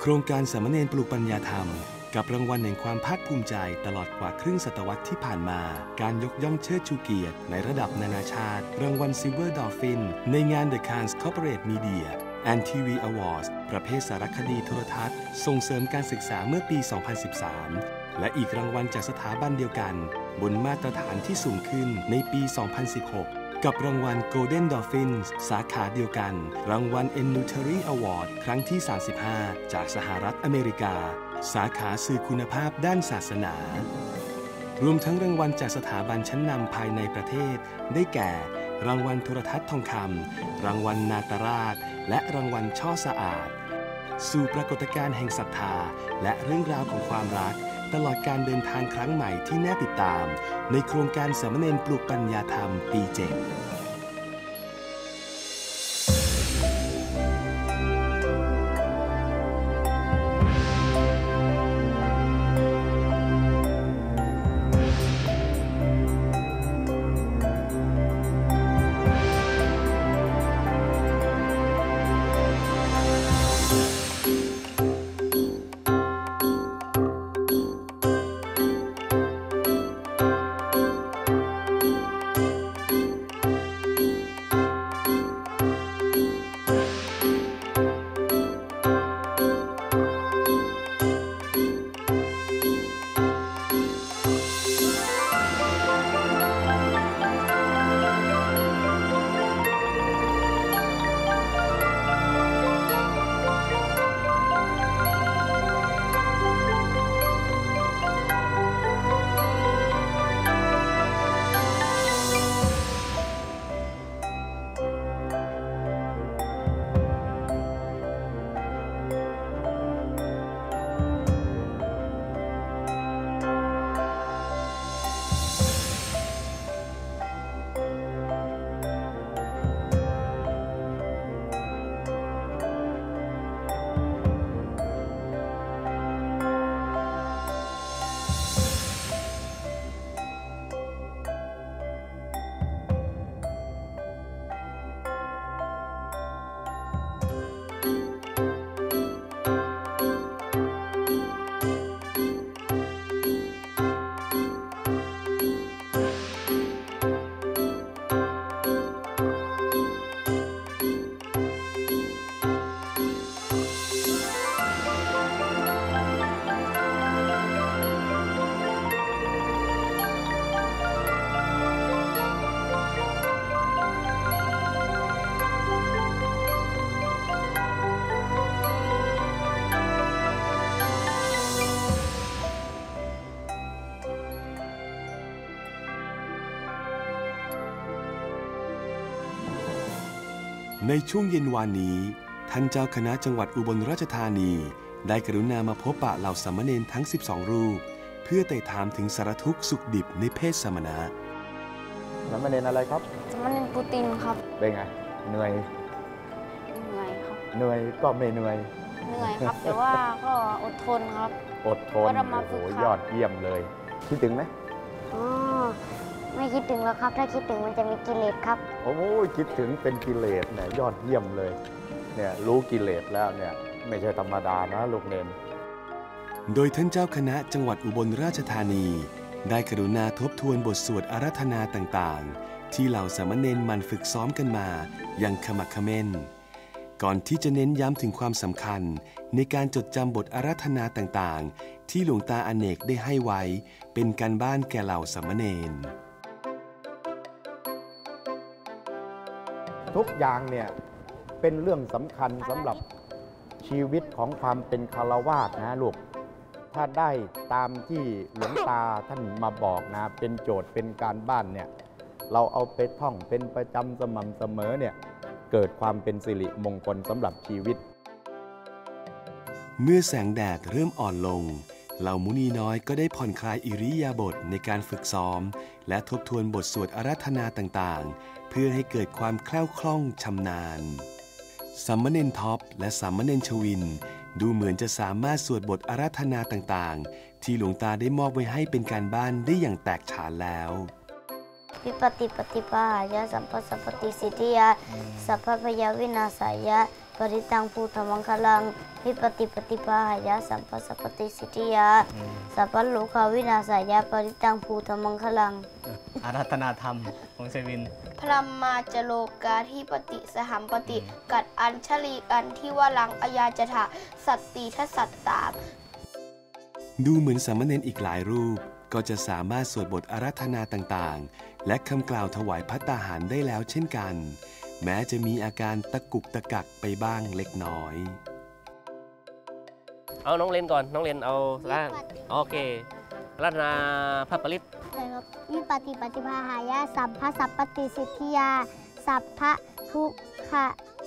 โครงการสามเณรปลูกปัญญาธรรมกับรางวัลแห่งความภาคภูมิใจตลอดกว่าครึ่งศตวรรษที่ผ่านมาการยกย่องเชิดชูเกียรติในระดับนานาชาติรางวัล Silver Dolphin ในงาน The Cannes Corporate Media and TV Awards ประเภทสารคดีโทรทัศน์ส่งเสริมการศึกษาเมื่อปี 2013 และอีกรางวัลจากสถาบันเดียวกันบนมาตรฐานที่สูงขึ้นในปี 2016 กับรางวัล Golden Dolphins สาขาเดียวกันรางวัล Ennuteri Award ครั้งที่ 35 จากสหรัฐอเมริกาสาขาสื่อคุณภาพด้านศาสนารวมทั้งรางวัลจากสถาบันชั้นนำภายในประเทศได้แก่รางวัลโทรทัศน์ทองคำรางวัลนาตราชและรางวัลช่อสะอาดสู่ปรากฏการณ์แห่งศรัทธาและเรื่องราวของความรักตลอดการเดินทางครั้งใหม่ที่น่าติดตามในโครงการสามเณรปลูกปัญญาธรรมปี 7ในช่วงเย็นวานนี้ท่านเจ้าคณะจังหวัดอุบลราชธานีได้กรุณามาพบปะเหล่าสามเณรทั้ง12รูปเพื่อไต่ถามถึงสารทุกข์สุขดิบในเพศสมณะสามเณรอะไรครับสามเณรปูตินครับเป็นไงเหนื่อยครับเหนื่อยก็ไม่เหนื่อยครับแต่ว่าก็อดทนครับอดทนโอ้โหยอดเยี่ยมเลยคิดถึงไหมไม่คิดถึงแล้วครับถ้าคิดถึงมันจะมีกิเลสครับโอ้ยคิดถึงเป็นกิเลสเนี่ยยอดเยี่ยมเลยเนี่ยรู้กิเลสแล้วเนี่ยไม่ใช่ธรรมดานะลูกเนนโดยท่านเจ้าคณะจังหวัดอุบลราชธานีได้กรุณาทบทวนบทสวดอาราธนาต่างๆที่เหล่าสามเณรมันฝึกซ้อมกันมาอย่างขมักเขม้นก่อนที่จะเน้นย้ำถึงความสำคัญในการจดจำบทอาราธนาต่างๆที่หลวงตาอเนกได้ให้ไว้เป็นการบ้านแก่เหล่าสามเณรทุกอย่างเนี่ยเป็นเรื่องสำคัญสำหรับชีวิตของความเป็นฆราวาสนะลูกถ้าได้ตามที่หลวงตาท่านมาบอกนะเป็นโจทย์เป็นการบ้านเนี่ยเราเอาไปท่องเป็นประจำสม่ำเสมอเนี่ยเกิดความเป็นสิริมงคลสำหรับชีวิตเมื่อแสงแดดเริ่มอ่อนลงเหล่ามุนีน้อยก็ได้ผ่อนคลายอิริยาบถในการฝึกซ้อมและทบทวนบทสวดอาราธนาต่างๆเพื่อให้เกิดความแคล่วคล่องชำนาญสามเณรท็อปและสามเณรชวินดูเหมือนจะสามารถสวดบทอาราธนาต่างๆที่หลวงตาได้มอบไว้ให้เป็นการบ้านได้อย่างแตกฉานแล้ววิปติปฏิปหายะสัมปสัพพติสิทธิยะสัพพพยาวินาศายะปริตังภูธมังคลังวิปติปฏิภาหายะสัมปสัพพติสิทธิยาสัพพะโลกาวินาศายะปริตังภูธมังคลังอารัธนาธรรมของเซวินพรหมาจโลกาธิปติสหัมปติกัดอัญชลีกันที่ว่าลังอยาจถาสัตติทสัตตาดูเหมือนสามเณรอีกหลายรูปก็จะสามารถสวดบทอาราธนาต่างๆและคำกล่าวถวายภัตตาหารได้แล้วเช่นกันแม้จะมีอาการตะกุกตะกักไปบ้างเล็กน้อยเอาน้องเลนก่อนน้องเลนเอาละโอเครัตนาพระปริตวิปติปฏิภาหายะสัมภสัพปติสิทธิยาสัพพะทุกขะ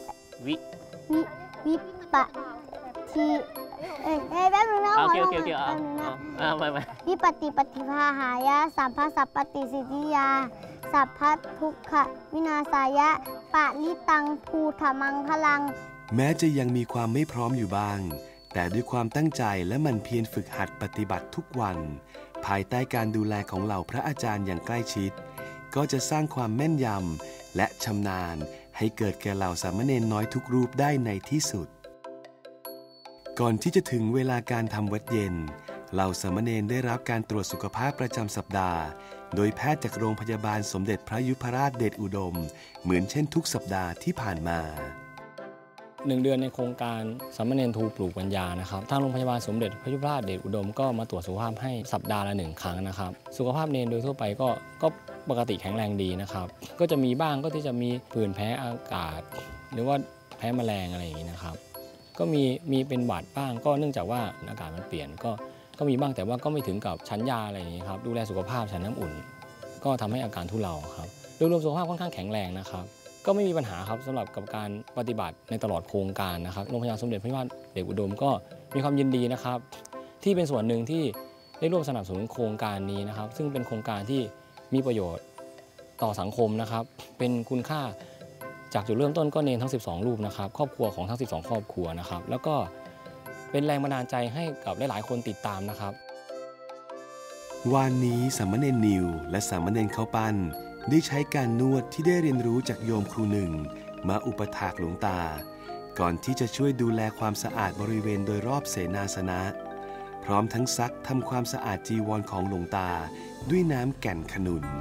วิปติแป๊บนึงนะโอเคไปวิปติปฏิภาหายะสัมภสัพปติสิทธิยาสัพพะทุกขะวินาศายะปะลิตังภูธมังคลังแม้จะยังมีความไม่พร้อมอยู่บ้างแต่ด้วยความตั้งใจและมันเพียรฝึกหัดปฏิบัติทุกวันภายใต้การดูแลของเหล่าพระอาจารย์อย่างใกล้ชิดก็จะสร้างความแม่นยำและชำนาญให้เกิดแก่เหล่าสามเณรน้อยทุกรูปได้ในที่สุดก่อนที่จะถึงเวลาการทำวัดเย็นเหล่าสามเณรได้รับการตรวจสุขภาพประจำสัปดาห์โดยแพทย์จากโรงพยาบาลสมเด็จพระยุพราชเดชอุดมเหมือนเช่นทุกสัปดาห์ที่ผ่านมา 1 เดือนในโครงการสามเณรทูปลูกปัญญานะครับทางโรงพยาบาลสมเด็จพระยุพราชเดชอุดมก็มาตรวจสุขภาพให้สัปดาห์ละ1 ครั้งนะครับสุขภาพเนรโดยทั่วไปก็ปกติแข็งแรงดีนะครับก็จะมีบ้างก็ที่จะมีผื่นแพ้อากาศหรือว่าแพ้แมลงอะไรอย่างนี้นะครับก็มีเป็นหวัดบ้างก็เนื่องจากว่าอากาศมันเปลี่ยนก็มีบ้างแต่ว่าก็ไม่ถึงกับฉันยาอะไรอย่างนี้ครับดูแลสุขภาพฉันน้ำอุ่นก็ทำให้อาการทุเลาครับโดยรวมสุขภาพค่อนข้างแข็งแรงนะครับก็ไม่มีปัญหาครับสำหรับกับการปฏิบัติในตลอดโครงการนะครับโรงพยาบาลสมเด็จพระยุพราชเดชอุดมก็มีความยินดีนะครับที่เป็นส่วนหนึ่งที่ได้ร่วมสนับสนุนโครงการนี้นะครับซึ่งเป็นโครงการที่มีประโยชน์ต่อสังคมนะครับเป็นคุณค่าจากจุดเริ่มต้นก็เนรทั้ง12 รูปนะครับครอบครัวของทั้ง12 ครอบครัวนะครับแล้วก็เป็นแรงบันดาลใจให้กับหลายๆคนติดตามนะครับวันนี้สามเณรนิวและสามเณรข้าวปั้นได้ใช้การนวดที่ได้เรียนรู้จากโยมครูหนึ่งมาอุปถากหลวงตาก่อนที่จะช่วยดูแลความสะอาดบริเวณโดยรอบเสนาสนะพร้อมทั้งซักทำความสะอาดจีวรของหลวงตาด้วยน้ำแก่นขนุน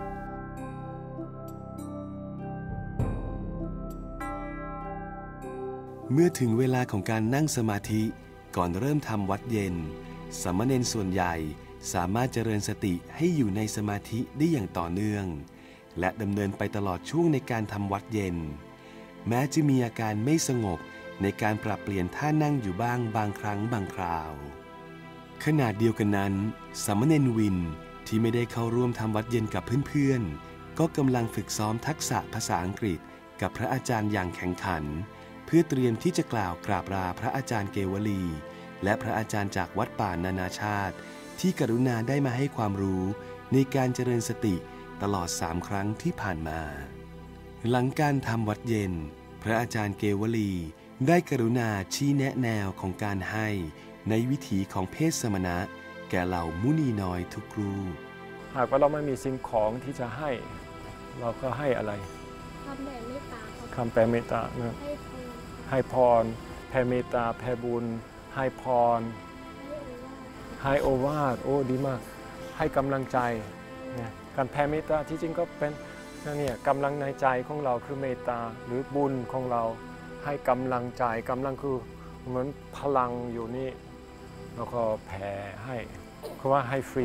เมื่อถึงเวลาของการนั่งสมาธิก่อนเริ่มทำวัดเย็นสามเณรส่วนใหญ่สามารถเจริญสติให้อยู่ในสมาธิได้อย่างต่อเนื่องและดำเนินไปตลอดช่วงในการทำวัดเย็นแม้จะมีอาการไม่สงบในการปรับเปลี่ยนท่านั่งอยู่บ้างบางครั้งบางคราวขณะเดียวกันนั้นสามเณรวินที่ไม่ได้เข้าร่วมทำวัดเย็นกับเพื่อนๆก็กำลังฝึกซ้อมทักษะภาษาอังกฤษกับพระอาจารย์อย่างแข็งขันเพื่อเตรียมที่จะกล่าวกราบลาพระอาจารย์เกวลีและพระอาจารย์จากวัดป่านานาชาติที่กรุณาได้มาให้ความรู้ในการเจริญสติตลอด3 ครั้งที่ผ่านมาหลังการทำวัดเย็นพระอาจารย์เกวลีได้กรุณาชี้แนะแนวของการให้ในวิถีของเพศสมณะแก่เหล่ามุนีน้อยทุกรูปหากว่าเราไม่มีสิ่งของที่จะให้เราก็ให้อะไรคำแผ่เมตตาคำแผ่เมตตาให้พรแผ่เมตตาแผ่บุญให้พรให้โอวาทโอ้ดีมากให้กำลังใจเนี่ยการแผ่เมตตาที่จริงก็เป็นเนี่ยกำลังในใจของเราคือเมตตาหรือบุญของเราให้กำลังใจกำลังคือเหมือนพลังอยู่นี่แล้วก็แผ่ให้เพราะว่าให้ฟรี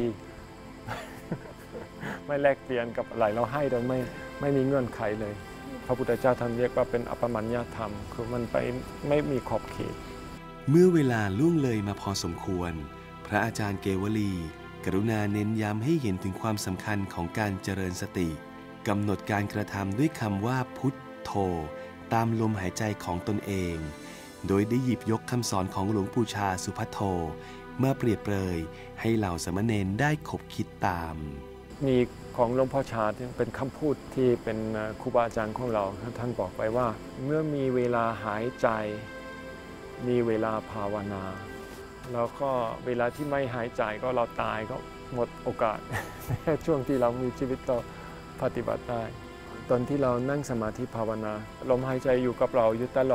ไม่แลกเปลี่ยนกับอะไรเราให้โดยไม่มีเงื่อนไขเลยพระพุทธเจ้าท่านเรียกว่าเป็นอัปปมัญญธรรมคือมันไปไม่มีขอบเขตเมื่อเวลาล่วงเลยมาพอสมควรพระอาจารย์เกวลีกรุณาเน้นย้ำให้เห็นถึงความสำคัญของการเจริญสติกำหนดการกระทำด้วยคำว่าพุทโธตามลมหายใจของตนเองโดยได้หยิบยกคำสอนของหลวงปู่ชาสุภัทโธมาเปรียบเปรยให้เหล่าสามเณรได้ขบคิดตามมีของหลวงพ่อชาที่เป็นคำพูดที่เป็นครูบาอาจารย์ของเราท่านบอกไว้ว่าเมื่อมีเวลาหายใจมีเวลาภาวนาแล้วก็เวลาที่ไม่หายใจก็เราตายก็หมดโอกาส ช่วงที่เรามีชีวิตก็ปฏิบัติได้ตอนที่เรานั่งสมาธิภาวนาลมหายใจอยู่กับเราอยู่ตลอด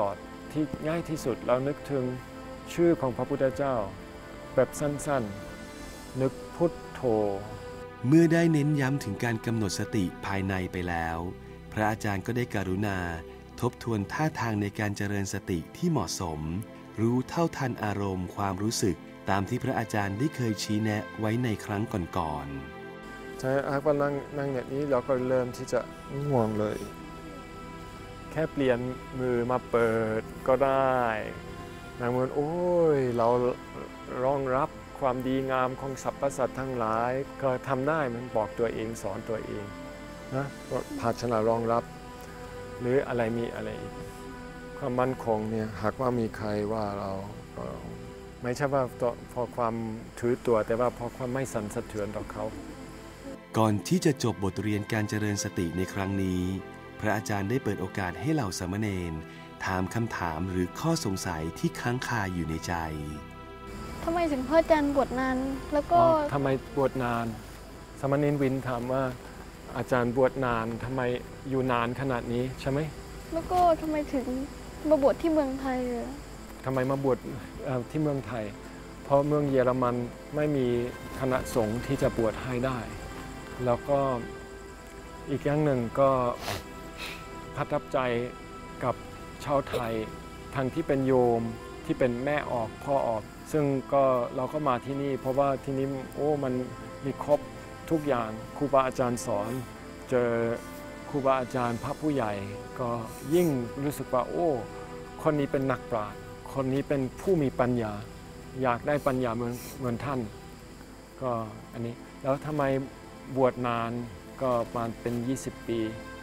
ที่ง่ายที่สุดเรานึกถึงชื่อของพระพุทธเจ้าแบบสั้นๆนึกพุทโธเมื่อได้เน้นย้ำถึงการกำหนดสติภายในไปแล้วพระอาจารย์ก็ได้กรุณาทบทวนท่าทางในการเจริญสติที่เหมาะสมรู้เท่าทันอารมณ์ความรู้สึกตามที่พระอาจารย์ได้เคยชี้แนะไว้ในครั้งก่อนๆใช่หากว่านั่งอย่างนี้เราก็เริ่มที่จะง่วงเลยแค่เปลี่ยนมือมาเปิดก็ได้นางเหมือนโอ้ยเรารองรับความดีงามของสรรพสัตว์ทั้งหลายก็ทำได้มันบอกตัวเองสอนตัวเองนะภาชนะรองรับหรืออะไรมีอะไรอีกความมั่นคงเนี่ยหากว่ามีใครว่าเราไม่ใช่ว่าพอความถือตัวแต่ว่าพอความไม่สั่นสะเทือนต่อเขาก่อนที่จะจบบทเรียนการเจริญสติในครั้งนี้พระอาจารย์ได้เปิดโอกาสให้เหล่าสามเณรถามคำถามหรือข้อสงสัยที่ค้างคาอยู่ในใจทำไมถึงพระอาจารย์บวชนานแล้วก็ทำไมบวชนานสามเณรวินถามว่าอาจารย์บวชนานทำไมอยู่นานขนาดนี้ใช่ไหมแล้วก็ทำไมถึงมาบวชที่เมืองไทยทำไมมาบวชที่เมืองไทยเพราะเมืองเยอรมันไม่มีคณะสงฆ์ที่จะบวชให้ได้แล้วก็อีกอย่างหนึ่งก็ประทับใจกับชาวไทยทั้งที่เป็นโยมที่เป็นแม่ออกพ่อออกซึ่งก็เราก็มาที่นี่เพราะว่าที่นี่มันมีครบทุกอย่างครูบาอาจารย์สอนเจอครูบาอาจารย์พระผู้ใหญ่ก็ยิ่งรู้สึกว่าคนนี้เป็นนักปราชญ์คนนี้เป็นผู้มีปัญญาอยากได้ปัญญาเหมือนท่านก็อันนี้แล้วทำไมบวชนานก็ประมาณเป็น20 ปี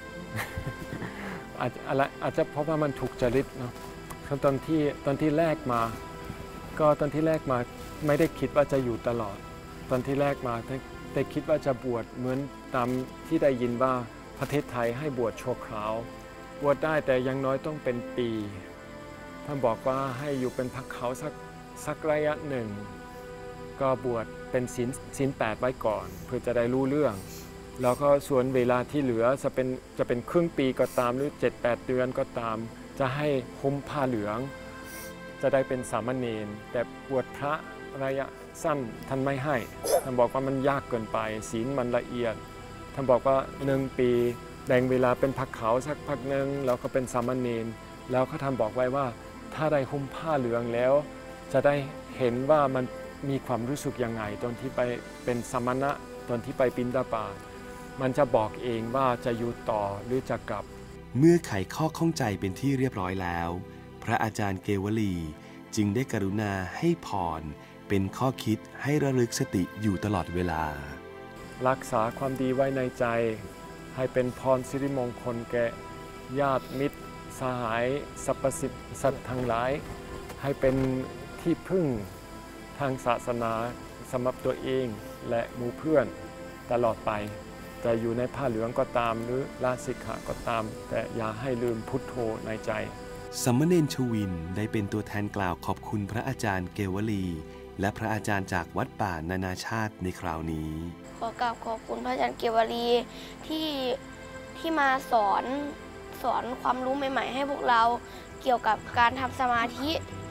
อาจจะเพราะว่ามันถูกจริตเนาะตอนที่แรกมาก็ตอนที่แรกมาไม่ได้คิดว่าจะอยู่ตลอดตอนที่แรกมาแต่คิดว่าจะบวชเหมือนตามที่ได้ยินว่าประเทศไทยให้บวชชั่วคราวบวชได้แต่ยังน้อยต้องเป็นปีท่านบอกว่าให้อยู่เป็นพักเขาสักระยะหนึ่งก็บวชเป็นศีล 8ไว้ก่อนเพื่อจะได้รู้เรื่องแล้วก็ส่วนเวลาที่เหลือจะเป็นครึ่งปีก็ตามหรือ 7-8 เดือนก็ตามจะให้ห่มผ้าเหลืองจะได้เป็นสามเณรแต่บวชพระระยะสั้นท่านไม่ให้ท่านบอกว่ามันยากเกินไปศีลมันละเอียดท่านบอกว่า1 ปีแบ่งเวลาเป็นพักเขาสักพักหนึ่งแล้วก็เป็นสามเณรแล้วเขาท่านบอกไว้ว่าถ้าได้ห่มผ้าเหลืองแล้วจะได้เห็นว่ามันมีความรู้สึกยังไงตอนที่ไปเป็นสมณะตอนที่ไปบิณฑบาตมันจะบอกเองว่าจะอยู่ต่อหรือจะกลับเมื่อไขข้อข้องใจเป็นที่เรียบร้อยแล้วพระอาจารย์เกวลีจึงได้กรุณาให้พรเป็นข้อคิดให้ระลึกสติอยู่ตลอดเวลารักษาความดีไว้ในใจให้เป็นพรสิริมงคลแก่ญาติมิตรสหายสรรพสัตว์ทั้งหลายให้เป็นที่พึ่งทางศาสนาสำหรับตัวเองและหมู่เพื่อนตลอดไปจะอยู่ในผ้าเหลืองก็ตามหรือลาสิกขาก็ตามแต่อย่าให้ลืมพุทโธในใจสามเณรชวินได้เป็นตัวแทนกล่าวขอบคุณพระอาจารย์เกวลีและพระอาจารย์จากวัดป่านานาชาติในคราวนี้ขอกราบขอบคุณพระอาจารย์เกวลีที่มาสอนความรู้ใหม่ๆให้พวกเราเกี่ยวกับการทำสมาธิ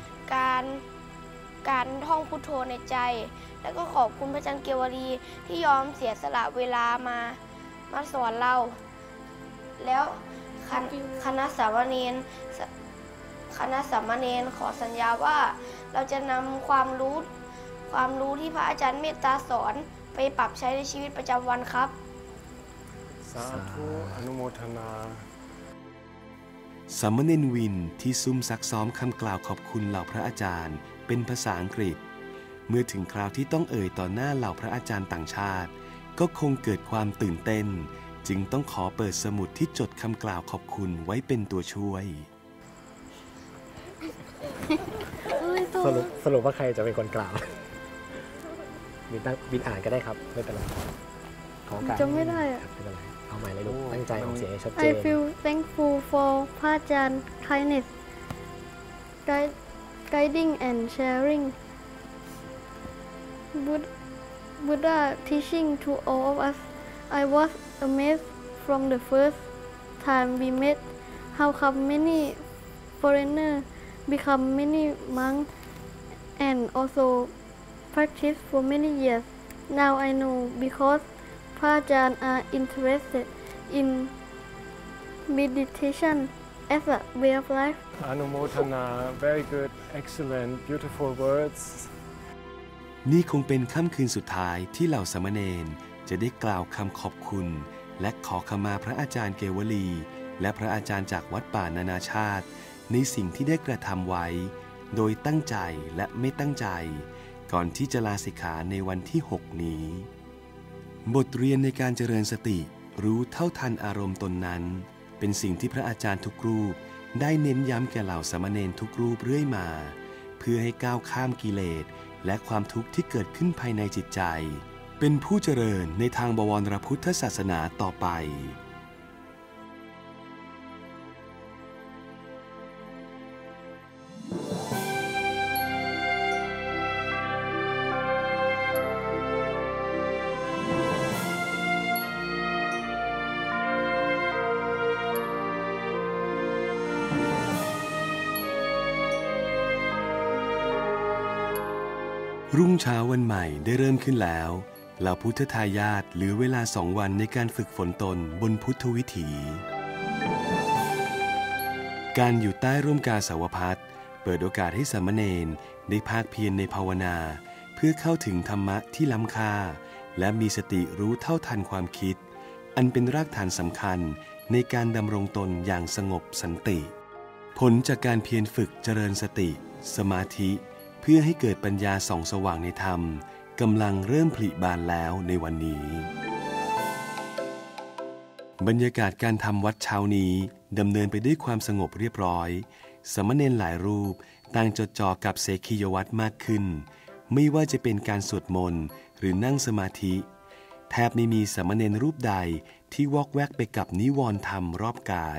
การท่องพุทโธในใจแล้วก็ขอบคุณพระอาจารย์เกวลีที่ยอมเสียสละเวลามาสอนเราแล้วคณะสามเณรขอสัญญาว่าเราจะนำความรู้ที่พระอาจารย์เมตตาสอนไปปรับใช้ในชีวิตประจำวันครับสาธุอนุโมทนาสามเณรวินที่ซุ่มซักซ้อมคำกล่าวขอบคุณเหล่าพระอาจารย์เป็นภาษาอังกฤษเมื่อถึงคราวที่ต้องเอ่ยต่อหน้าเหล่าพระอาจารย์ต่างชาติก็คงเกิดความตื่นเต้นจึงต้องขอเปิดสมุดที่จดคำกล่าวขอบคุณไว้เป็นตัวช่วยสรุปว่าใครจะเป็นคนกล่าวบินอ่านก็ได้ครับไม่เป็นไรของการจะไม่ได้อะไม่เป็นไรเอาใหม่เลยลูกตั้งใจออกเสียงให้ชัดเจน I feel thankful for พระอาจารย์ kindness guiding and sharing Buddha teaching to all of us I was amazed from the first time we met how come many foreigners become many monks and also practice for many years. Now I know because Prajan are interested in meditation as a way of life. Anumodana, very good, excellent, beautiful words. นี่คงเป็นค่ำคืนสุดท้ายที่เหล่าสามเณรจะได้กล่าวคำขอบคุณและขอขมาพระอาจารย์เกวลีและพระอาจารย์จากวัดป่านานาชาติในสิ่งที่ได้กระทำไว้โดยตั้งใจและไม่ตั้งใจก่อนที่จะลาสิกขาในวันที่ 6 นี้บทเรียนในการเจริญสติรู้เท่าทันอารมณ์ตนนั้นเป็นสิ่งที่พระอาจารย์ทุกรูปได้เน้นย้ำแก่เหล่าสามเณรทุกรูปเรื่อยมาเพื่อให้ก้าวข้ามกิเลสและความทุกข์ที่เกิดขึ้นภายในจิตใจเป็นผู้เจริญในทางบวรพุทธศาสนาต่อไปรุ่งเช้าวันใหม่ได้เริ่มขึ้นแล้วเหล่าพุทธทายาทเหลือเวลา2 วันในการฝึกฝนตนบนพุทธวิถีการอยู่ใต้ร่มกาสาวพัสเปิดโอกาสให้สามเณรได้ภาคเพียรในภาวนาเพื่อเข้าถึงธรรมะที่ล้ำค่าและมีสติรู้เท่าทันความคิดอันเป็นรากฐานสำคัญในการดำรงตนอย่างสงบสันติผลจากการเพียรฝึกเจริญสติสมาธิเพื่อให้เกิดปัญญาส่องสว่างในธรรมกำลังเริ่มผลิบานแล้วในวันนี้บรรยากาศการทำวัดเช้านี้ดำเนินไปด้วยความสงบเรียบร้อยสามเณรหลายรูปต่างจดจ่อกับเสขียวัตรมากขึ้นไม่ว่าจะเป็นการสวดมนต์หรือนั่งสมาธิแทบไม่มีสามเณรรูปใดที่วอกแวกไปกับนิวรณ์ธรรมรอบกาย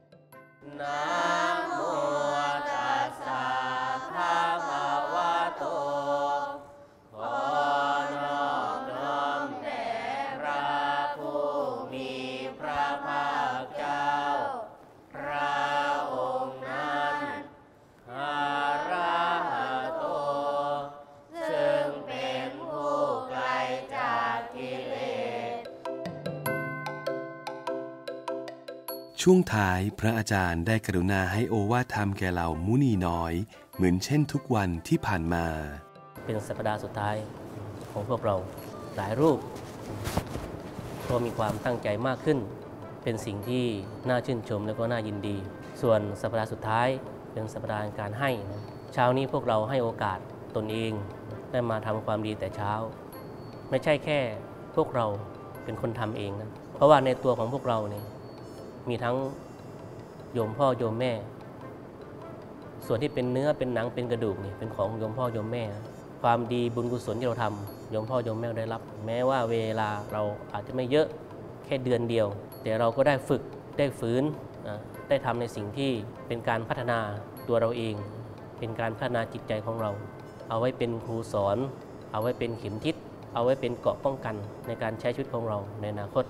ช่วงท้ายพระอาจารย์ได้กรุณาให้โอวาทธรรมแก่เหล่ามุนีน้อยเหมือนเช่นทุกวันที่ผ่านมาเป็นสัปดาห์สุดท้ายของพวกเราหลายรูปก็มีความตั้งใจมากขึ้นเป็นสิ่งที่น่าชื่นชมและก็น่ายินดีส่วนสัปดาห์สุดท้ายเป็นสัปดาห์การให้เช้านี้พวกเราให้โอกาสตนเองได้มาทำความดีแต่เช้าไม่ใช่แค่พวกเราเป็นคนทำเองนะเพราะว่าในตัวของพวกเราเนี่ยมีทั้งโยมพ่อโยมแม่ส่วนที่เป็นเนื้อเป็นหนังเป็นกระดูกนี่เป็นของโยมพ่อโยมแม่ความดีบุญกุศลที่เราทำโยมพ่อโยมแม่ได้รับแม้ว่าเวลาเราอาจจะไม่เยอะแค่เดือนเดียวแต่เราก็ได้ฝึกได้ฝืนได้ทำในสิ่งที่เป็นการพัฒนาตัวเราเองเป็นการพัฒนาจิตใจของเราเอาไว้เป็นครูสอนเอาไว้เป็นเข็มทิศเอาไว้เป็นเกราะป้องกันในการใช้ชีวิตของเราในอนาคต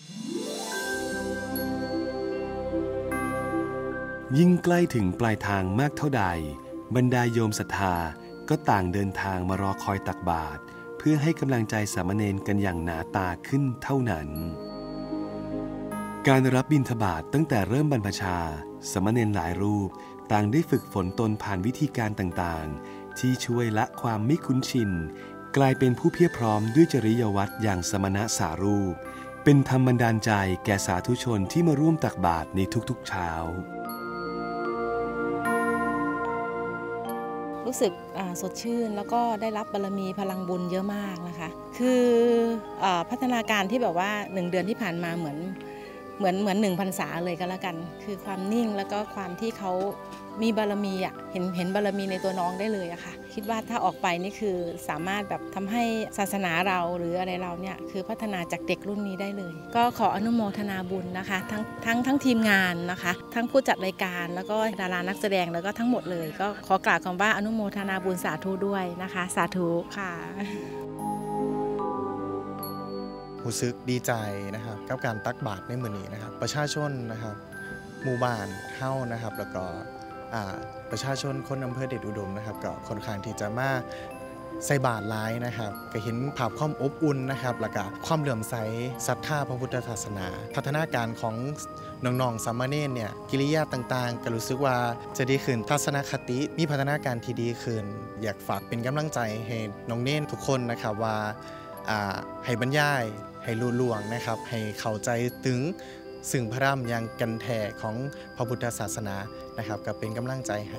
ยิ่งใกล้ถึงปลายทางมากเท่าใดบรรดาโยมศรัทธาก็ต่างเดินทางมารอคอยตักบาตรเพื่อให้กำลังใจสามเณรกันอย่างหนาตาขึ้นเท่านั้นการรับบิณฑบาตตั้งแต่เริ่มบรรพชาสามเณรหลายรูปต่างได้ฝึกฝนตนผ่านวิธีการต่างๆที่ช่วยละความไม่คุ้นชินกลายเป็นผู้เพียรพร้อมด้วยจริยวัตรอย่างสมณะสารูปเป็นธรรมบันดาลใจแก่สาธุชนที่มาร่วมตักบาตรในทุกๆเช้ารู้สึกสดชื่นแล้วก็ได้รับบารมีพลังบุญเยอะมากนะคะคือพัฒนาการที่แบบว่า1 เดือนที่ผ่านมาเหมือน1 พรรษาเลยก็แล้วกันคือความนิ่งแล้วก็ความที่เขามีบารมีเห็นบารมีในตัวน้องได้เลยอะค่ะคิดว่าถ้าออกไปนี่คือสามารถแบบทำให้ศาสนาเราหรืออะไรเราเนี่ยคือพัฒนาจากเด็กรุ่นนี้ได้เลยก็ขออนุโมทนาบุญนะคะทั้งทีมงานนะคะทั้งผู้จัดรายการแล้วก็ดารานักแสดงแล้วก็ทั้งหมดเลยก็ขอกล่าวคำว่าอนุโมทนาบุญสาธุด้วยนะคะสาธุค่ะรู้สึกดีใจนะครับกับการตักบาตรในมื้อนี้นะครับประชาชนนะครับหมู่บ้านเฮานะครับแล้วก็ประชาชนคนอำเภอเดชอุดมนะครับก็ค่อนข้างที่จะมาใส่บาตรหลายนะครับก็เห็นภาพความอบอุ่นนะครับแล้วก็ความเหลื่อมใสศรัทธาพระพุทธศาสนาพัฒนาการของน้องๆสามเณรเนี่ยกิริยาต่างๆก็รู้สึกว่าจะดีขึ้นทัศนคติมีพัฒนาการที่ดีขึ้นอยากฝากเป็นกำลังใจให้น้องเณรทุกคนนะครับว่าให้บรรยายให้รู้ล่วงนะครับให้เข้าใจถึงซึ่งพระธรรมอย่างกันแท้ของพระพุทธศาสนานะครับก็เป็นกำลังใจให้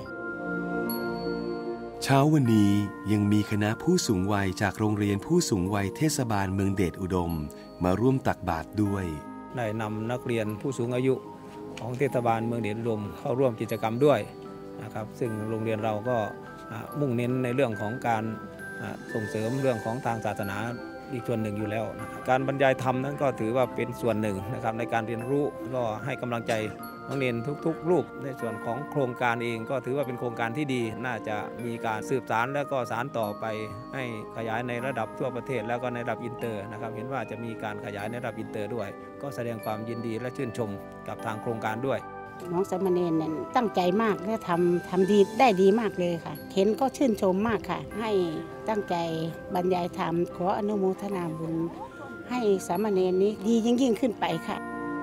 เช้าวันนี้ยังมีคณะผู้สูงวัยจากโรงเรียนผู้สูงวัยเทศบาลเมืองเดชอุดมมาร่วมตักบาตรด้วยได้นำนักเรียนผู้สูงอายุของเทศบาลเมืองเดชอุดมเข้าร่วมกิจกรรมด้วยนะครับซึ่งโรงเรียนเราก็มุ่งเน้นในเรื่องของการส่งเสริมเรื่องของทางศาสนาอีกส่วนหนึ่งอยู่แล้วนะครับการบรรยายธรรมนั้นก็ถือว่าเป็นส่วนหนึ่งนะครับในการเรียนรู้ก็ให้กำลังใจนักเรียนทุกๆรูปในส่วนของโครงการเองก็ถือว่าเป็นโครงการที่ดีน่าจะมีการสืบสานและก็สานต่อไปให้ขยายในระดับทั่วประเทศแล้วก็ในระดับอินเตอร์นะครับเห็นว่าจะมีการขยายในระดับอินเตอร์ด้วยก็แสดงความยินดีและชื่นชมกับทางโครงการด้วยน้องสามเณรนั้นตั้งใจมากและทำดีได้ดีมากเลยค่ะเห็นก็ชื่นชมมากค่ะให้ตั้งใจบรรยายธรรมขออนุโมทนาบุญให้สามเณรนี้ดียิ่งขึ้นไปค่ะ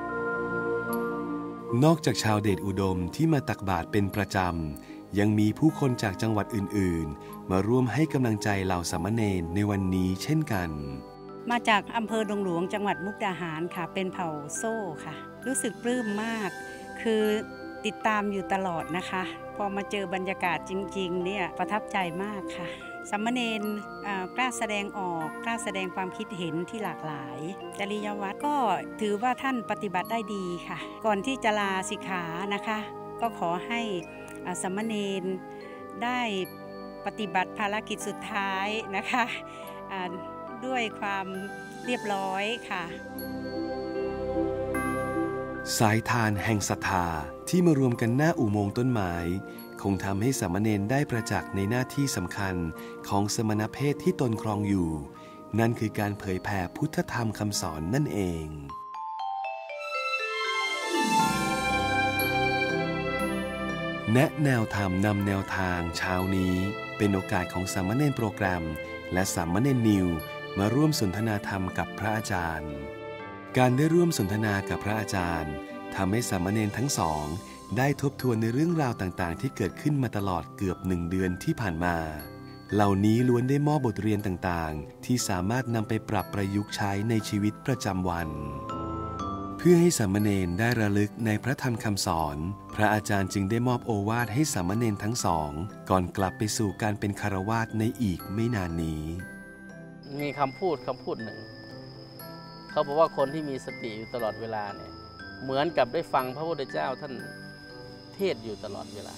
นอกจากชาวเดชอุดมที่มาตักบาตรเป็นประจำยังมีผู้คนจากจังหวัดอื่นๆมาร่วมให้กำลังใจเหล่าสามเณรในวันนี้เช่นกันมาจากอำเภอดงหลวงจังหวัดมุกดาหารค่ะเป็นเผ่าโซ่ค่ะรู้สึกปลื้มมากคือติดตามอยู่ตลอดนะคะพอมาเจอบรรยากาศจริงๆเนี่ยประทับใจมากค่ะสามเณรกล้าแสดงออกกล้าแสดงความคิดเห็นที่หลากหลายจริยวัตรก็ถือว่าท่านปฏิบัติได้ดีค่ะก่อนที่จะลาสิกขานะคะก็ขอให้สามเณรได้ปฏิบัติภารกิจสุดท้ายนะคะด้วยความเรียบร้อยค่ะสายทานแห่งศรัทธาที่มารวมกันหน้าอุโมงค์ต้นไม้คงทำให้สามเณรได้ประจักษ์ในหน้าที่สำคัญของสมณเพศที่ตนครองอยู่นั่นคือการเผยแผ่พุทธธรรมคำสอนนั่นเองแนะแนวธรรมนำแนวทางเช้านี้เป็นโอกาสของสามเณรโปรแกรมและสามเณรนิวมาร่วมสนทนาธรรมกับพระอาจารย์การได้ร่วมสนทนากับพระอาจารย์ทำให้สามเณรทั้งสองได้ทบทวนในเรื่องราวต่างๆที่เกิดขึ้นมาตลอดเกือบ1 เดือนที่ผ่านมาเหล่านี้ล้วนได้มอบบทเรียนต่างๆที่สามารถนำไปปรับประยุกต์ใช้ในชีวิตประจำวันเพื่อให้สามเณรได้ระลึกในพระธรรมคำสอนพระอาจารย์จึงได้มอบโอวาทให้สามเณรทั้งสองก่อนกลับไปสู่การเป็นฆราวาสในอีกไม่นานนี้มีคำพูดหนึ่งเขาบอกว่าคนที่มีสติอยู่ตลอดเวลาเนี่ยเหมือนกับได้ฟังพระพุทธเจ้าท่านเทศอยู่ตลอดเวลา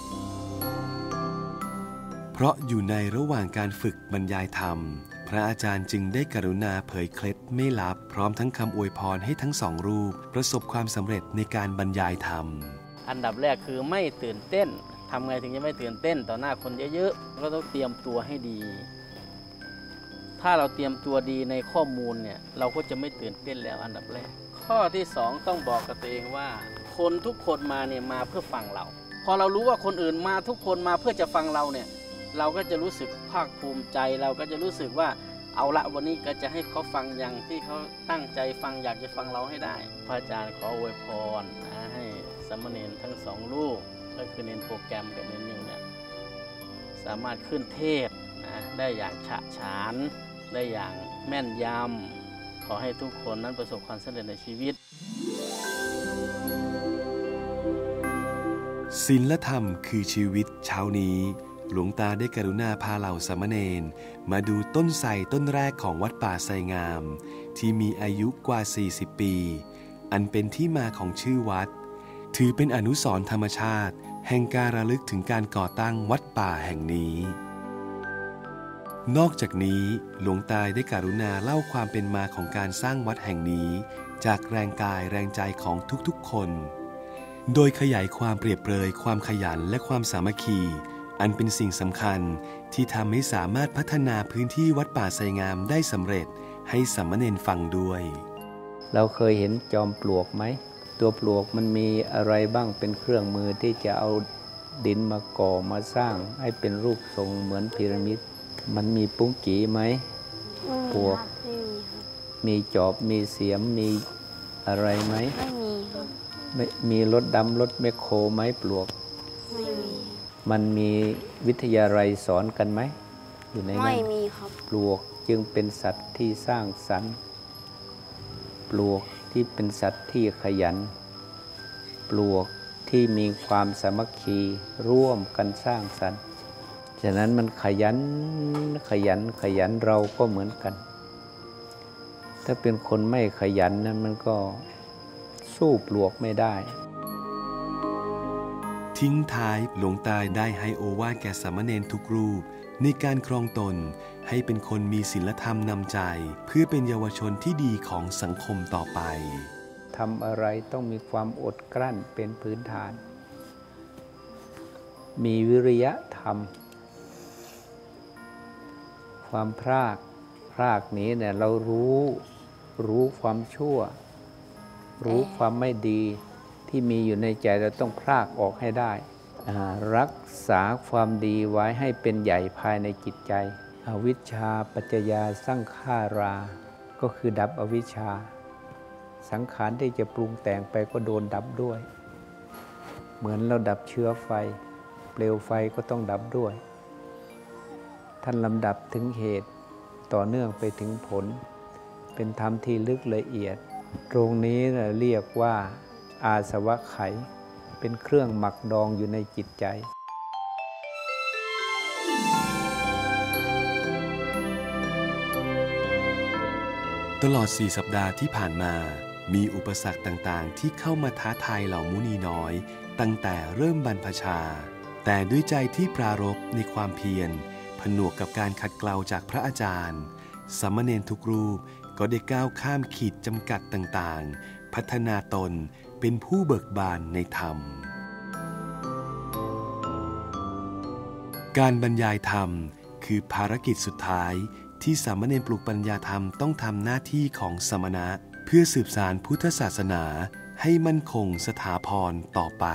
เพราะอยู่ในระหว่างการฝึกบรรยายธรรมพระอาจารย์จึงได้กรุณาเผยเคล็ดไม่ลับพร้อมทั้งคำอวยพรให้ทั้งสองรูปประสบความสำเร็จในการบรรยายธรรมอันดับแรกคือไม่ตื่นเต้นทำไงถึงจะไม่ตื่นเต้นต่อหน้าคนเยอะๆก็ต้องเตรียมตัวให้ดีถ้าเราเตรียมตัวดีในข้อมูลเนี่ยเราก็จะไม่ตื่นเต้นแล้วอันดับแรกข้อที่2ต้องบอกกับตัวเองว่าคนทุกคนมาเนี่ยมาเพื่อฟังเราพอเรารู้ว่าคนอื่นมาทุกคนมาเพื่อจะฟังเราเนี่ยเราก็จะรู้สึกภาคภูมิใจเราก็จะรู้สึกว่าเอาละวันนี้ก็จะให้เขาฟังอย่างที่เขาตั้งใจฟังอยากจะฟังเราให้ได้พระอาจารย์ขออวยพรให้สามเณรทั้ง2 รูปก็คือเนรโปรแกรมกับเนรนิวเนี่ยสามารถขึ้นเทศได้อย่างฉะฉานได้อย่างแม่นยำขอให้ทุกคนนั้นประสบความสำเร็จในชีวิตศีลธรรมคือชีวิตเช้านี้หลวงตาได้กรุณาพาเหล่าสามเณรมาดูต้นไทรต้นแรกของวัดป่าไทรงามที่มีอายุกว่า40 ปีอันเป็นที่มาของชื่อวัดถือเป็นอนุสรณ์ธรรมชาติแห่งการระลึกถึงการก่อตั้งวัดป่าแห่งนี้นอกจากนี้หลวงตาได้กรุณาเล่าความเป็นมาของการสร้างวัดแห่งนี้จากแรงกายแรงใจของทุกๆคนโดยขยายความเปรียบเปรยความขยันและความสามัคคีอันเป็นสิ่งสำคัญที่ทำให้สามารถพัฒนาพื้นที่วัดป่าไทรงามได้สำเร็จให้สามเณรฟังด้วยเราเคยเห็นจอมปลวกไหมตัวปลวกมันมีอะไรบ้างเป็นเครื่องมือที่จะเอาดินมาก่อมาสร้างให้เป็นรูปทรงเหมือนพีระมิดมันมีปุ้งกีไหมปวกมีจอบมีเสียมมีอะไรไหมไม่มีครับมีรถดำรถแมคโครไหมปลวกไม่มีมันมีวิทยาลัยสอนกันไหมอยู่ในนั้นไม่มีครับปลวกจึงเป็นสัตว์ที่สร้างสรรค์ปลวกที่เป็นสัตว์ที่ขยันปลวกที่มีความสามัคคีร่วมกันสร้างสรรค์ฉะนั้นมันขยันเราก็เหมือนกันถ้าเป็นคนไม่ขยันนั้นมันก็สู้ปลวกไม่ได้ทิ้งท้ายหลวงตาได้ให้โอวาทแก่สามเณรทุกรูปในการครองตนให้เป็นคนมีศีลธรรมนำใจเพื่อเป็นเยาวชนที่ดีของสังคมต่อไปทำอะไรต้องมีความอดกลั้นเป็นพื้นฐานมีวิริยะธรรมความพรากนี้เนี่ยเรารู้ความชั่วรู้ความไม่ดีที่มีอยู่ในใจเราต้องพรากออกให้ได้รักษาความดีไว้ให้เป็นใหญ่ภายในจิตใจอวิชชาปัจจยาสังขาราก็คือดับอวิชชาสังขารที่จะปรุงแต่งไปก็โดนดับด้วยเหมือนเราดับเชื้อไฟเปลวไฟก็ต้องดับด้วยท่านลำดับถึงเหตุต่อเนื่องไปถึงผลเป็นธรรมที่ลึกละเอียดตรงนี้เรียกว่าอาสวะไขเป็นเครื่องหมักดองอยู่ในจิตใจตลอด4 สัปดาห์ที่ผ่านมามีอุปสรรคต่างๆที่เข้ามาท้าทายเหล่ามุนีน้อยตั้งแต่เริ่มบรรพชาแต่ด้วยใจที่ปรารภในความเพียรผนวกกับการขัดเกลาจากพระอาจารย์สามเณรทุกรูปก็ได้ก้าวข้ามขีดจำกัดต่างๆพัฒนาตนเป็นผู้เบิกบานในธรรมการบรรยายธรรมคือภารกิจสุดท้ายที่สามเณรปลูกปัญญาธรรมต้องทำหน้าที่ของสมณะเพื่อสืบสานพุทธศาสนาให้มั่นคงสถาพรต่อไป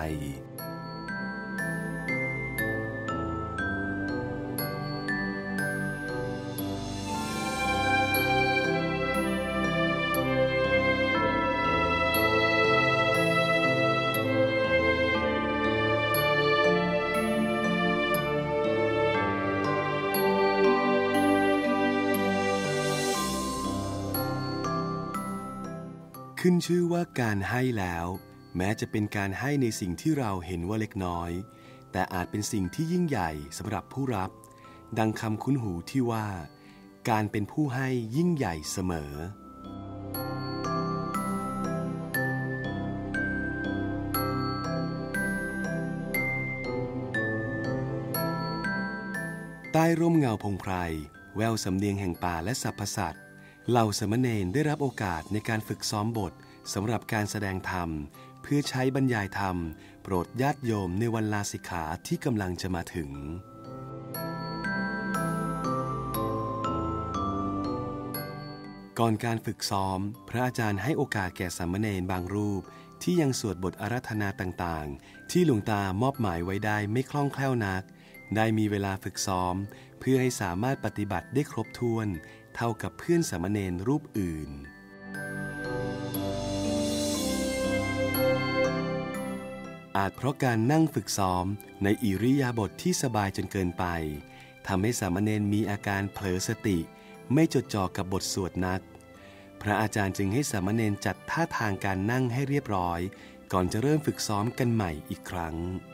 ขึ้นชื่อว่าการให้แล้วแม้จะเป็นการให้ในสิ่งที่เราเห็นว่าเล็กน้อยแต่อาจเป็นสิ่งที่ยิ่งใหญ่สำหรับผู้รับดังคำคุ้นหูที่ว่าการเป็นผู้ให้ยิ่งใหญ่เสมอใต้ร่มเงาพงไพรแววสำเนียงแห่งป่าและสรรพสัตว์เหล่าสามเณรได้รับโอกาสในการฝึกซ้อมบทสำหรับการแสดงธรรมเพื่อใช้บรรยายธรรมโปรดญาติโยมในวันลาสิกขาที่กำลังจะมาถึงก่อนการฝึกซ้อมพระอาจารย์ให้โอกาสแก่สามเณรบางรูปที่ยังสวดบทอาราธนาต่างๆที่หลวงตามอบหมายไว้ได้ไม่คล่องแคล่วนักได้มีเวลาฝึกซ้อมเพื่อให้สามารถปฏิบัติได้ครบถ้วนเท่ากับเพื่อนสามเณรรูปอื่นอาจเพราะการนั่งฝึกซ้อมในอิริยาบถที่สบายจนเกินไปทำให้สามเณรมีอาการเผลอสติไม่จดจ่อกับบทสวดนักพระอาจารย์จึงให้สามเณรจัดท่าทางการนั่งให้เรียบร้อยก่อนจะเริ่มฝึกซ้อมกันใหม่อีกครั้ง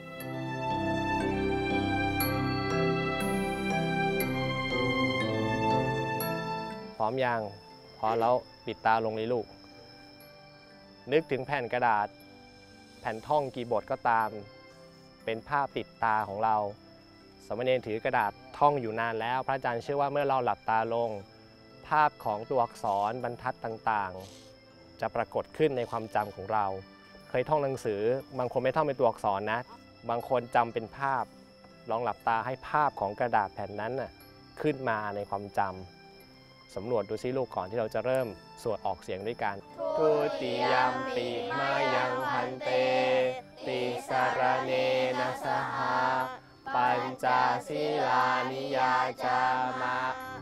พร้อมยังพอแล้วปิดตาลงเลยลูกนึกถึงแผ่นกระดาษแผ่นท่องกี่บทก็ตามเป็นภาพติดตาของเราสามเณรถือกระดาษท่องอยู่นานแล้วพระอาจารย์เชื่อว่าเมื่อเราหลับตาลงภาพของตัวอักษรบรรทัดต่างๆจะปรากฏขึ้นในความจำของเราเคยท่องหนังสือบางคนไม่ท่องเป็นตัวอักษรนะบางคนจำเป็นภาพลองหลับตาให้ภาพของกระดาษแผ่นนั้นขึ้นมาในความจำสำรวจดูซิลูกก่อนที่เราจะเริ่มสวดออกเสียงด้วยกันทุติยัมปิมายังพันเตติสรเนนะสหะปัญจศีลานิยาจามะ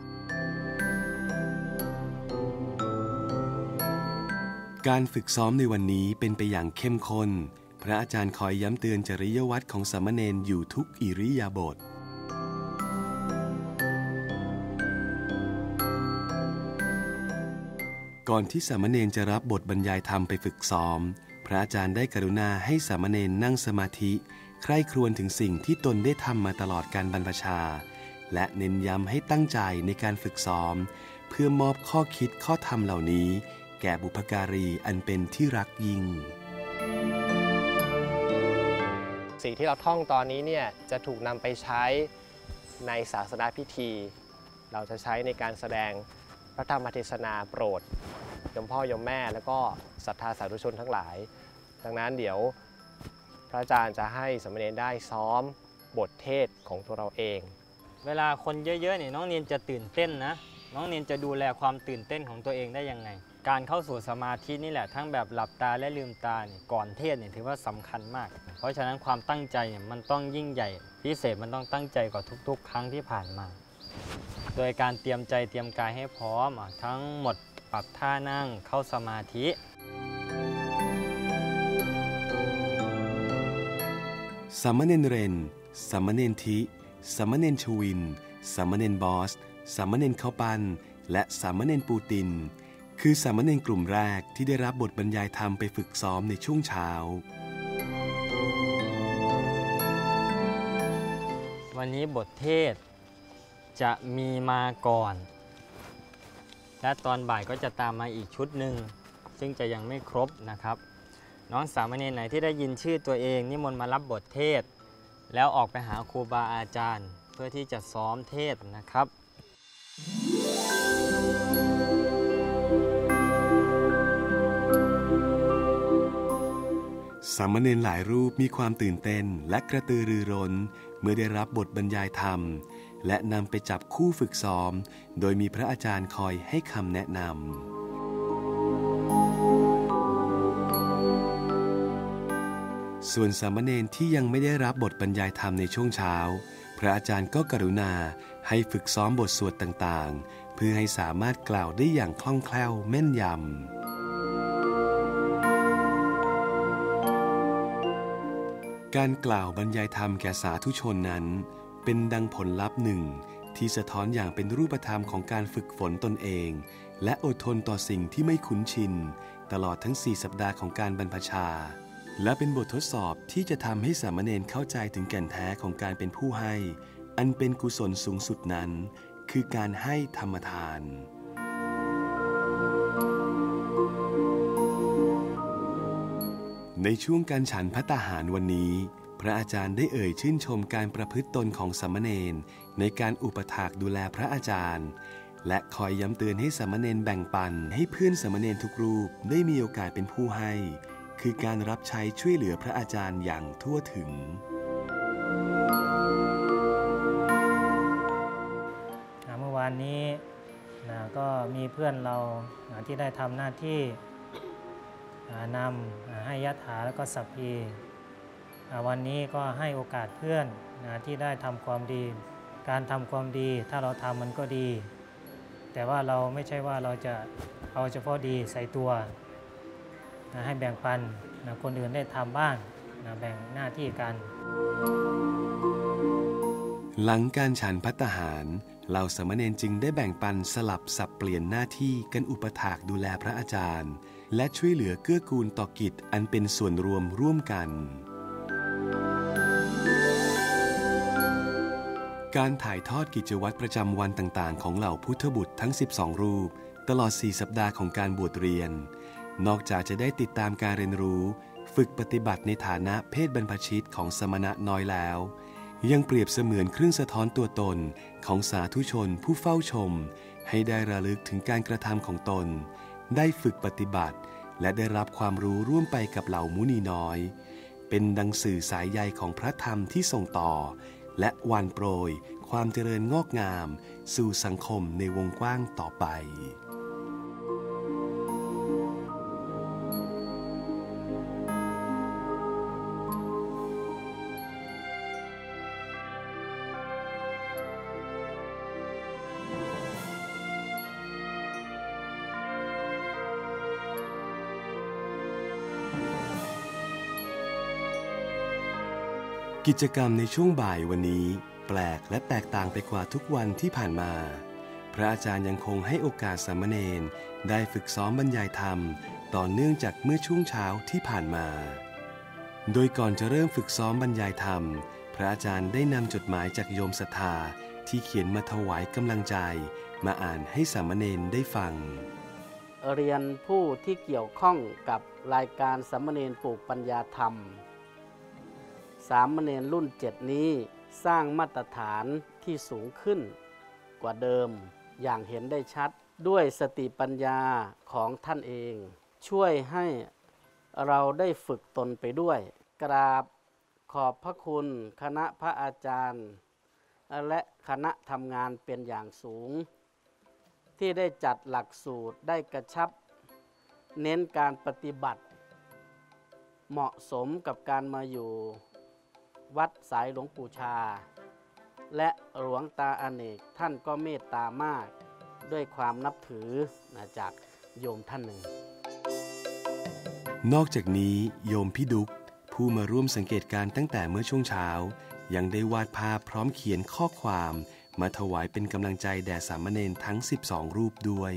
การฝึกซ้อมในวันนี้เป็นไปอย่างเข้มข้นพระอาจารย์คอยย้ำเตือนจริยวัตรของสามเณรอยู่ทุกอิริยาบถก่อนที่สามเณรจะรับบทบรรยายธรรมไปฝึกซ้อมพระอาจารย์ได้กรุณาให้สามเณรนั่งสมาธิใคร่ครวญถึงสิ่งที่ตนได้ทำมาตลอดการบรรพชาและเน้นย้ำให้ตั้งใจในการฝึกซ้อมเพื่อมอบข้อคิดข้อธรรมเหล่านี้แก่บุพการีอันเป็นที่รักยิ่งสิ่งที่เราท่องตอนนี้เนี่ยจะถูกนำไปใช้ในศาสนาพิธีเราจะใช้ในการแสดงพระธรรมเทศนาโปรดโยมพ่อโยมแม่แล้วก็ศรัทธาสาธุชนทั้งหลายดังนั้นเดี๋ยวพระอาจารย์จะให้สามเณรได้ซ้อมบทเทศของตัวเราเองเวลาคนเยอะๆเนี่ยน้องเนียนจะตื่นเต้นนะน้องเนียนจะดูแลความตื่นเต้นของตัวเองได้ยังไงการเข้าสู่สมาธินี่แหละทั้งแบบหลับตาและลืมตาเนี่ยก่อนเทศเนี่ยถือว่าสำคัญมากเพราะฉะนั้นความตั้งใจเนี่ยมันต้องยิ่งใหญ่พิเศษมันต้องตั้งใจกว่าทุกๆครั้งที่ผ่านมาโดยการเตรียมใจเตรียมกายให้พร้อมทั้งหมดปรับท่านั่งเข้าสมาธิสามเณรเรนสามเณรทิสามเณรชวินสามเณรบอสสามเณรข้าวปั้นและสามเณรปูตินคือสามเณรกลุ่มแรกที่ได้รับบทบรรยายธรรมไปฝึกซ้อมในช่วงเช้าวันนี้บทเทศจะมีมาก่อนและตอนบ่ายก็จะตามมาอีกชุดหนึ่งซึ่งจะยังไม่ครบนะครับน้องสามเณรไหนที่ได้ยินชื่อตัวเองนิมนต์มารับบทเทศแล้วออกไปหาครูบาอาจารย์เพื่อที่จะซ้อมเทศนะครับสามเณรหลายรูปมีความตื่นเต้นและกระตือรือร้นเมื่อได้รับบทบรรยายธรรมและนำไปจับคู่ฝึกซ้อมโดยมีพระอาจารย์คอยให้คำแนะนำส่วนสามเณรที่ยังไม่ได้รับบทบรรยายธรรมในช่วงเช้าพระอาจารย์ก็กรุณาให้ฝึกซ้อมบทสวดต่างๆเพื่อให้สามารถกล่าวได้อย่างคล่องแคล่วแม่นยำการกล่าวบรรยายธรรมแก่สาธุชนนั้นเป็นดังผลลัพธ์หนึ่งที่สะท้อนอย่างเป็นรูปธรรมของการฝึกฝนตนเองและอดทนต่อสิ่งที่ไม่คุ้นชินตลอดทั้ง4 สัปดาห์ของการบรรพชาและเป็นบททดสอบที่จะทำให้สามเณรเข้าใจถึงแก่นแท้ของการเป็นผู้ให้อันเป็นกุศลสูงสุดนั้นคือการให้ธรรมทานในช่วงการฉันภัตตาหารวันนี้พระอาจารย์ได้เอ่ยชื่นชมการประพฤติตนของสามเณรในการอุปถากดูแลพระอาจารย์และคอยย้ำเตือนให้สามเณรแบ่งปันให้เพื่อนสามเณรทุกรูปได้มีโอกาสเป็นผู้ให้คือการรับใช้ช่วยเหลือพระอาจารย์อย่างทั่วถึงเมื่อวานนี้ก็มีเพื่อนเราที่ได้ทำหน้าที่นำให้ยถาแล้วก็สัพพีวันนี้ก็ให้โอกาสเพื่อนที่ได้ทำความดีการทำความดีถ้าเราทำมันก็ดีแต่ว่าเราไม่ใช่ว่าเราจะเอาเฉพาะดีใส่ตัวให้แบ่งปันคนอื่นได้ทำบ้างแบ่งหน้าที่กันหลังการฉันภัตตาหารเหล่าสามเณรจึงได้แบ่งปันสลับสับเปลี่ยนหน้าที่กันอุปถากดูแลพระอาจารย์และช่วยเหลือเกื้อกูลต่อกิจอันเป็นส่วนรวมร่วมกันการถ่ายทอดกิจวัตรประจำวันต่างๆของเหล่าพุทธบุตรทั้ง12รูปตลอด4 สัปดาห์ของการบวชเรียนนอกจากจะได้ติดตามการเรียนรู้ฝึกปฏิบัติในฐานะเพศบรรพชิตของสมณะน้อยแล้วยังเปรียบเสมือนเครื่องสะท้อนตัวตนของสาธุชนผู้เฝ้าชมให้ได้ระลึกถึงการกระทำของตนได้ฝึกปฏิบัติและได้รับความรู้ร่วมไปกับเหล่ามุนีน้อยเป็นดังสื่อสายใยของพระธรรมที่ส่งต่อและหว่านโปรยความเจริญงอกงามสู่สังคมในวงกว้างต่อไปกิจกรรมในช่วงบ่ายวันนี้แปลกและแตกต่างไปกว่าทุกวันที่ผ่านมาพระอาจารย์ยังคงให้โอกาสสามเณรได้ฝึกซ้อมบรรยายธรรมต่อเนื่องจากเมื่อช่วงเช้าที่ผ่านมาโดยก่อนจะเริ่มฝึกซ้อมบรรยายธรรมพระอาจารย์ได้นำจดหมายจากโยมศรัทธาที่เขียนมาถวายกำลังใจมาอ่านให้สามเณรได้ฟังเรียนผู้ที่เกี่ยวข้องกับรายการสามเณรปลูกปัญญาธรรมสามเณรรุ่น7นี้สร้างมาตรฐานที่สูงขึ้นกว่าเดิมอย่างเห็นได้ชัดด้วยสติปัญญาของท่านเองช่วยให้เราได้ฝึกตนไปด้วยกราบขอบพระคุณคณะพระอาจารย์และคณะทำงานเป็นอย่างสูงที่ได้จัดหลักสูตรได้กระชับเน้นการปฏิบัติเหมาะสมกับการมาอยู่วัดสายหลวงปู่ชาและหลวงตาอเนกท่านก็เมตตามากด้วยความนับถือจากโยมท่านหนึ่งนอกจากนี้โยมพี่ดุ๊กผู้มาร่วมสังเกตการตั้งแต่เมื่อช่วงเช้ายังได้วาดภาพพร้อมเขียนข้อความมาถวายเป็นกำลังใจแด่สามเณรทั้ง12รูปด้วย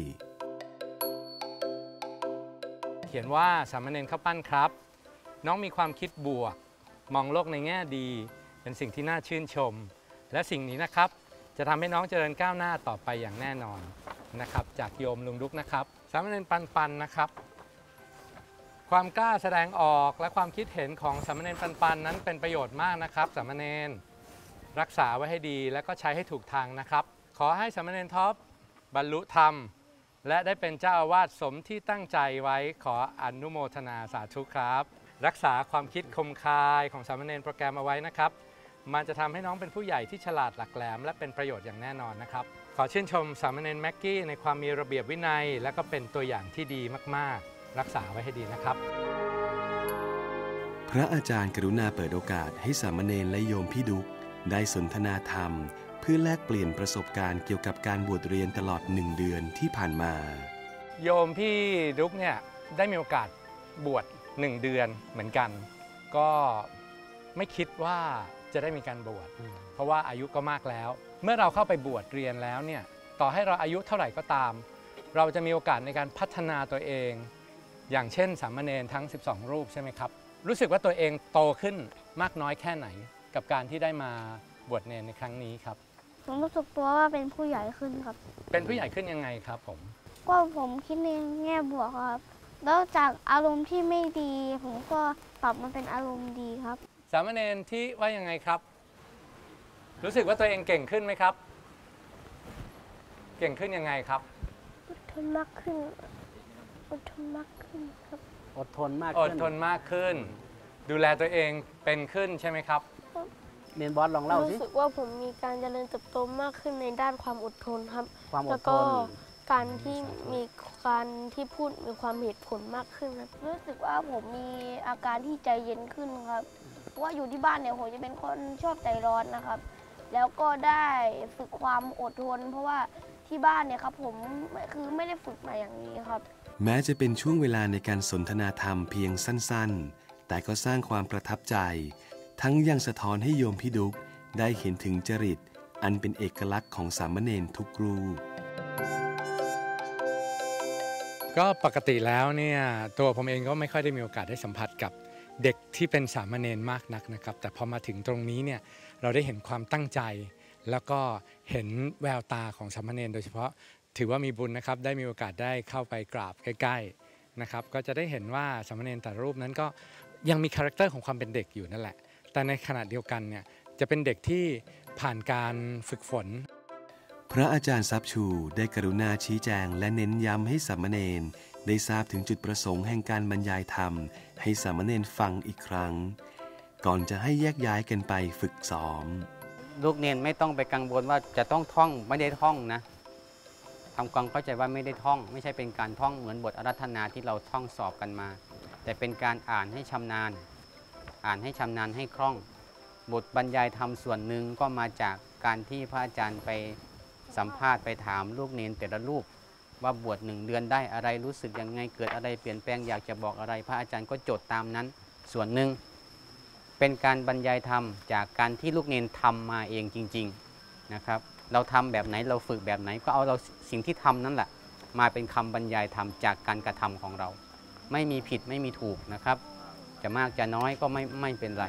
เขียนว่าสามเณรข้าวปั้นครับน้องมีความคิดบวกมองโลกในแง่ดีเป็นสิ่งที่น่าชื่นชมและสิ่งนี้นะครับจะทำให้น้องเจริญก้าวหน้าต่อไปอย่างแน่นอนนะครับจากโยมลุงดุ๊กนะครับสามเณรปันนะครับความกล้าแสดงออกและความคิดเห็นของสามเณรปันนั้นเป็นประโยชน์มากนะครับสามเณรรักษาไว้ให้ดีและก็ใช้ให้ถูกทางนะครับขอให้สามเณรท็อปบรรลุธรรมและได้เป็นเจ้าอาวาสสมที่ตั้งใจไว้ขออนุโมทนาสาธุครับรักษาความคิดคมคายของสามเณรโปรแกรมเอาไว้นะครับมันจะทำให้น้องเป็นผู้ใหญ่ที่ฉลาดหลักแหลมและเป็นประโยชน์อย่างแน่นอนนะครับขอชื่นชมสามเณรแม็กกี้ในความมีระเบียบวินัยและก็เป็นตัวอย่างที่ดีมากๆรักษาไว้ให้ดีนะครับพระอาจารย์กรุณาเปิดโอกาสให้สามเณรและโยมพี่ดุ๊กได้สนทนาธรรมเพื่อแลกเปลี่ยนประสบการณ์เกี่ยวกับการบวชเรียนตลอด1 เดือนที่ผ่านมาโยมพี่ดุ๊กเนี่ยได้มีโอกาสบวช1 เดือนเหมือนกันก็ไม่คิดว่าจะได้มีการบวชเพราะว่าอายุก็มากแล้วเมื่อเราเข้าไปบวชเรียนแล้วเนี่ยต่อให้เราอายุเท่าไหร่ก็ตามเราจะมีโอกาสในการพัฒนาตัวเองอย่างเช่นสามเณรทั้ง12รูปใช่ไหมครับรู้สึกว่าตัวเองโตขึ้นมากน้อยแค่ไหนกับการที่ได้มาบวชเนรในครั้งนี้ครับผมรู้สึกตัวว่าเป็นผู้ใหญ่ขึ้นครับเป็นผู้ใหญ่ขึ้นยังไงครับผมก็ผมคิดในแง่บวกครับแล้วจากอารมณ์ที่ไม่ดีผมก็ปรับมาเป็นอารมณ์ดีครับสามเณรที่ว่ายังไงครับรู้สึกว่าตัวเองเก่งขึ้นไหมครับเก่งขึ้นยังไงครับอดทนมากขึ้นอดทนมากขึ้นครับอดทนมากขึ้นอดทนมากขึ้นดูแลตัวเองเป็นขึ้นใช่ไหมครับเนนบอสลองเล่าสิรู้สึกว่าผมมีการเจริญเติบโตมากขึ้นในด้านความอดทนครับความอดทนแล้วก็การที่มีการที่พูดมีความเหตุผลมากขึ้นครับรู้สึกว่าผมมีอาการที่ใจเย็นขึ้นครับเพราะว่าอยู่ที่บ้านเนี่ยผมจะเป็นคนชอบใจร้อนนะครับแล้วก็ได้ฝึกความอดทนเพราะว่าที่บ้านเนี่ยครับผมคือไม่ได้ฝึกมาอย่างนี้ครับแม้จะเป็นช่วงเวลาในการสนทนาธรรมเพียงสั้นๆแต่ก็สร้างความประทับใจทั้งยังสะท้อนให้โยมพี่ดุ๊กได้เห็นถึงจริตอันเป็นเอกลักษณ์ของสามเณรทุกรูปก็ปกติแล้วเนี่ยตัวผมเองก็ไม่ค่อยได้มีโอกาสได้สัมผัสกับเด็กที่เป็นสามเณรมากนักนะครับแต่พอมาถึงตรงนี้เนี่ยเราได้เห็นความตั้งใจแล้วก็เห็นแววตาของสามเณรโดยเฉพาะถือว่ามีบุญนะครับได้มีโอกาสได้เข้าไปกราบใกล้ๆนะครับก็จะได้เห็นว่าสามเณรแต่ละรูปนั้นก็ยังมีคาแรคเตอร์ของความเป็นเด็กอยู่นั่นแหละแต่ในขณะเดียวกันเนี่ยจะเป็นเด็กที่ผ่านการฝึกฝนพระอาจารย์ทรัพย์ชูได้กรุณาชี้แจงและเน้นย้ำให้สามเณรได้ทราบถึงจุดประสงค์แห่งการบรรยายธรรมให้สามเณรฟังอีกครั้งก่อนจะให้แยกย้ายกันไปฝึกซ้อมลูกเนนไม่ต้องไปกังวลว่าจะต้องท่องไม่ได้ท่องนะทำความเข้าใจว่าไม่ได้ท่องไม่ใช่เป็นการท่องเหมือนบทอาราธนาที่เราท่องสอบกันมาแต่เป็นการอ่านให้ชำนาญให้คล่องบทบรรยายธรรมส่วนหนึ่งก็มาจากการที่พระอาจารย์ไปสัมภาษณ์ไปถามลูกเนนแต่ละรูปว่าบวช1 เดือนได้อะไรรู้สึกยังไงเกิดอะไรเปลี่ยนแปลงอยากจะบอกอะไรพระอาจารย์ก็จดตามนั้นส่วนหนึ่งเป็นการบรรยายธรรมจากการที่ลูกเนนทำมาเองจริงๆนะครับเราทำแบบไหนเราฝึกแบบไหนก็เอาเราสิ่งที่ทำนั่นแหละมาเป็นคำบรรยายธรรมจากการกระทำของเราไม่มีผิดไม่มีถูกนะครับจะมากจะน้อยก็ไม่เป็นไร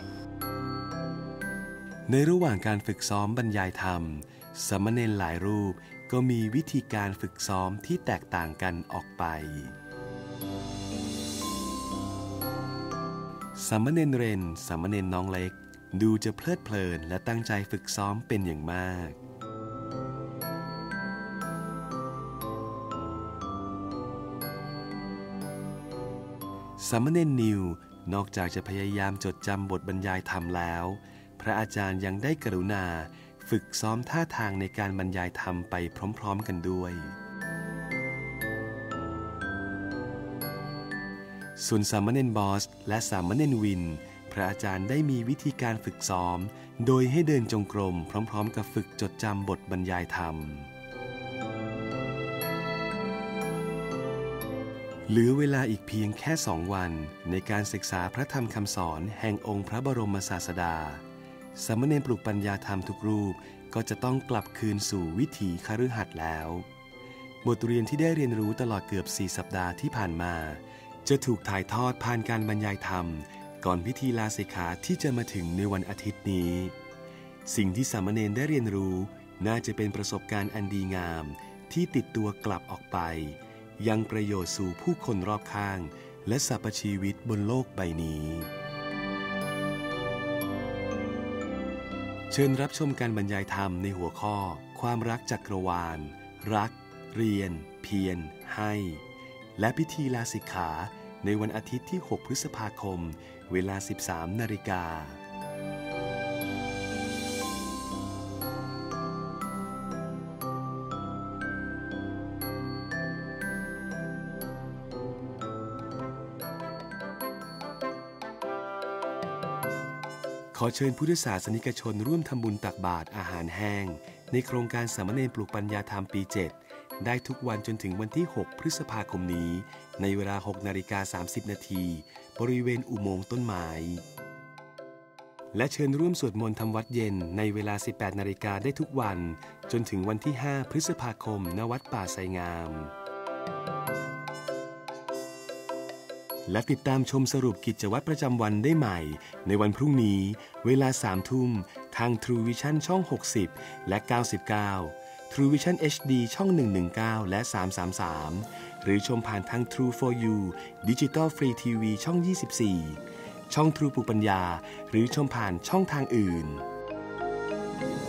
ในระหว่างการฝึกซ้อมบรรยายธรรมสามเณรหลายรูปก็มีวิธีการฝึกซ้อมที่แตกต่างกันออกไปสามเณรเรนสามเณรน้องเล็กดูจะเพลิดเพลินและตั้งใจฝึกซ้อมเป็นอย่างมากสามเณรนิวนอกจากจะพยายามจดจำบทบรรยายธรรมแล้วพระอาจารย์ยังได้กรุณาฝึกซ้อมท่าทางในการบรรยายธรรมไปพร้อมๆกันด้วยส่วนสามเณรบอสและสามเณรวินพระอาจารย์ได้มีวิธีการฝึกซ้อมโดยให้เดินจงกรมพร้อมๆกับฝึกจดจำบทบรรยายธรรมเหลือเวลาอีกเพียงแค่2 วันในการศึกษาพระธรรมคำสอนแห่งองค์พระบรมศาสดาสามเณรปลุกปัญญาธรรมทุกรูปก็จะต้องกลับคืนสู่วิถีคฤหัสถ์แล้วบทเรียนที่ได้เรียนรู้ตลอดเกือบ4 สัปดาห์ที่ผ่านมาจะถูกถ่ายทอดผ่านการบรรยายธรรมก่อนพิธีลาสิกขาที่จะมาถึงในวันอาทิตย์นี้สิ่งที่สามเณรได้เรียนรู้น่าจะเป็นประสบการณ์อันดีงามที่ติดตัวกลับออกไปยังประโยชน์สู่ผู้คนรอบข้างและสรรพชีวิตบนโลกใบนี้เชิญรับชมการบรรยายธรรมในหัวข้อความรักจักรวาลรักเรียนเพียรให้และพิธีลาสิกขาในวันอาทิตย์ที่6 พฤษภาคมเวลา 13 นาฬิกาขอเชิญพุทธศาสนิกชนร่วมทำบุญตักบาตรอาหารแห้งในโครงการสามเณรปลูกปัญญาธรรมปี 7ได้ทุกวันจนถึงวันที่6 พฤษภาคมนี้ในเวลา 6:30 นาทีบริเวณอุโมงค์ต้นไม้และเชิญร่วมสวดมนต์ทำวัดเย็นในเวลา 18 นาฬิกาได้ทุกวันจนถึงวันที่5 พฤษภาคมณวัดป่าไทรงามและติดตามชมสรุปกิจวัตรประจำวันได้ใหม่ในวันพรุ่งนี้เวลา 3 ทุ่มทาง True Vision ช่อง 60 และ 99 True Vision HD ช่อง 119 และ 333 หรือชมผ่านทาง True for You Digital Free TV ช่อง 24 ช่อง True ปลูกปัญญาหรือชมผ่านช่องทางอื่น